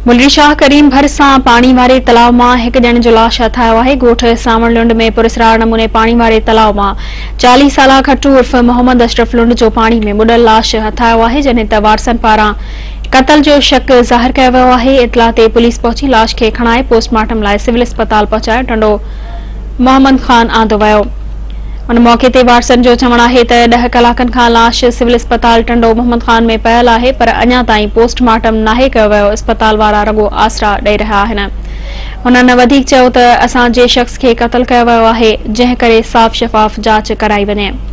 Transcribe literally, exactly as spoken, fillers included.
मुलगी शाह करीम भरिसां पानी वारे तलाव मां हिकु ॼणे जो लाश हथायो आहे। ॻोठ सावण लुंड में पुरस्कार नमूने पानी वारे तलाव मां चालीह साला खट्टू उर्फ मोहम्मद अशरफ लुंड जो पानी में बुॾल लाश हथायो आहे, जॾहिं त वारसनि पारां क़त्ल जो शक ज़ाहिर कयो वियो आहे। इतला ते पुलिस पहुची लाश खे खणाए पोस्टमार्टम लाइ सिविल अस्पताल पहुचाए टंडो मोहम्मद खान आंदो वियो। उन मौके ते वारसनि जो चवणु आहे त ॾह कलाकनि खां लाश सिविल अस्पताल टंडो मोहम्मद खान में पयल आहे, पर अञा ताईं पोस्टमार्टम नाहे कयो वियो। अस्पताल वारा रुॻो आसरा ॾेई रहिया आहिनि। हुननि वधीक चयो त असां जे शख़्स खे क़त्ल कयो वियो आहे, जंहिं करे साफ़ शफ़ाफ जांच कराई वञे।